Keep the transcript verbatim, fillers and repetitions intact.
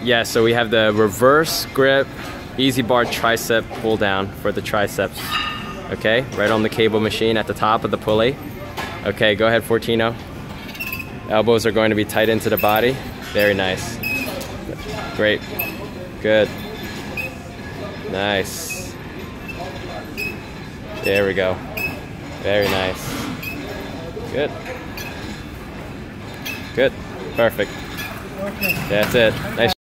Yeah, so we have the reverse grip, easy bar tricep pull down for the triceps. Okay, right on the cable machine at the top of the pulley. Okay, go ahead, Fortino. Elbows are going to be tight into the body. Very nice. Great. Good. Nice. There we go. Very nice. Good. Good. Perfect. That's it. Nice.